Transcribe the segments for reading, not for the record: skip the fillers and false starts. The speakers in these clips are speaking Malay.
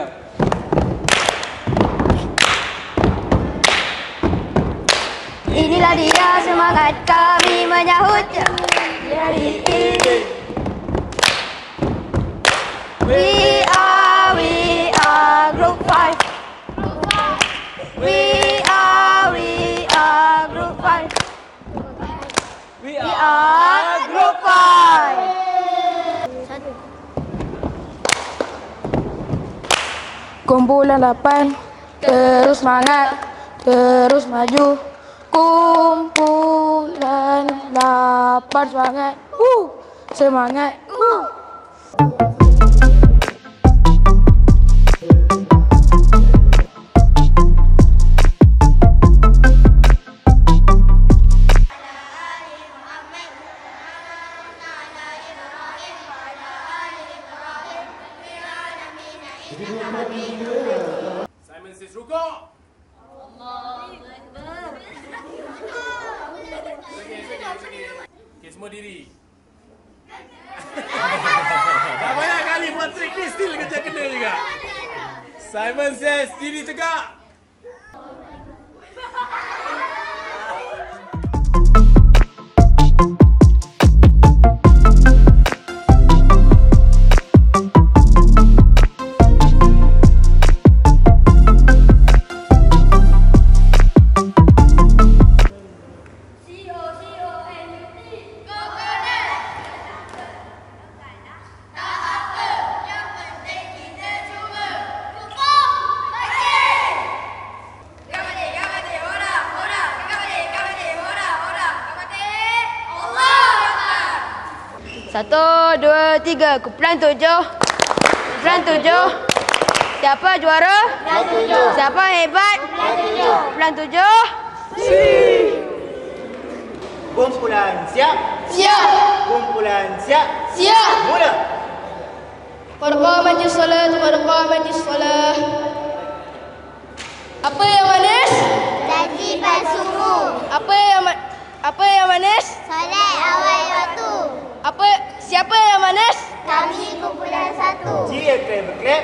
Sekejap. Inilah dia semangat kami menyahut hari ini. We are Group 5. We are Group 5. We We are Group 5. Kumpulan 8, terus semangat, terus maju. Kumpulan 8 semangat, semangat. Simon says rukuk. Okay, semua diri. Dah banyak kali buat trik ni, still kerja kena juga. Simon says diri tegak. Satu, dua, tiga. Kumpulan 7. Kumpulan 7. Siapa juara? Kumpulan 7. Siapa hebat? Kumpulan 7. Kumpulan siap? Siap. Kumpulan siap? Siap. Mula. Qamati solat, qamati solat. Apa yang manis? Kewajiban subuh. Apa yang manis? Solat awal waktu. Siapa yang manis? Kami kumpulan 1. Cheer, clap.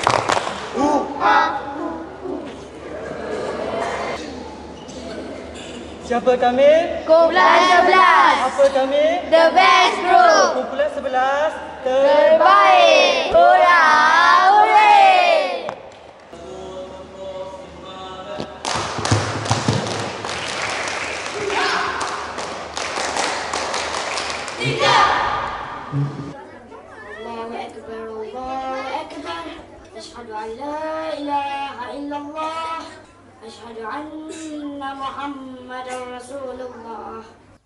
Siapa kami? Kumpulan 11. Apa kami? The best group. Kumpulan 11 Terbaik. Hurra, hooray. Allahu Akbar, Allahu Akbar. Asyhadu an la ilaha illallah. Asyhadu anna Muhammadar Rasulullah.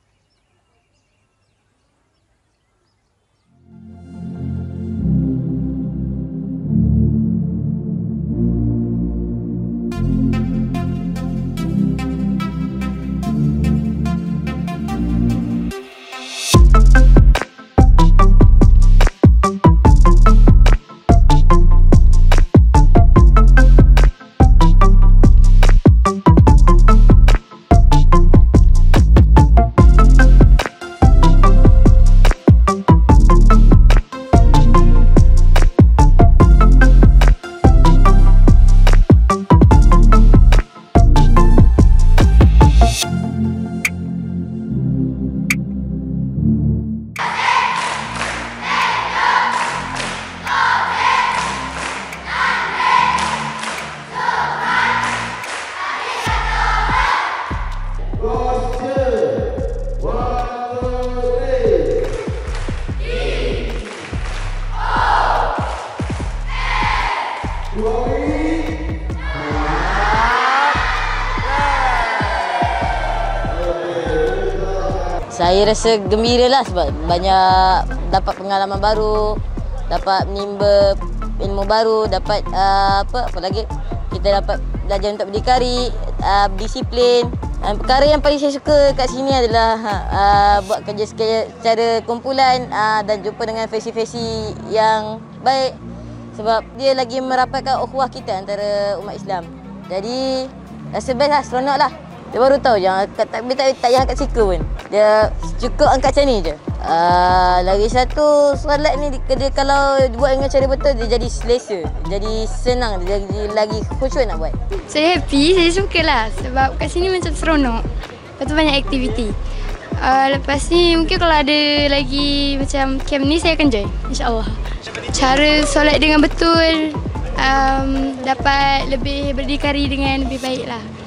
Saya rasa gembira lah sebab banyak dapat pengalaman baru, dapat menimba ilmu baru, dapat apa lagi, kita dapat belajar untuk berdikari, disiplin. Perkara yang paling saya suka kat sini adalah buat kerja secara kumpulan dan jumpa dengan versi-versi yang baik sebab dia lagi merapatkan ukhuwah kita antara umat Islam. Jadi rasa best lah, seronok lah. Dia baru tahu yang tak payah angkat siku pun. Dia cukup angkat macam ni je. Lagi satu, solat ni dia kalau buat dengan cara betul dia jadi selesa, jadi senang, dia jadi lagi khusyuk nak buat. Saya happy, saya suka lah sebab kat sini macam seronok. Lepas tu banyak aktiviti. Lepas ni mungkin kalau ada lagi macam camp ni saya akan join, insyaAllah. Cara solat dengan betul, dapat lebih berdikari dengan lebih baik lah.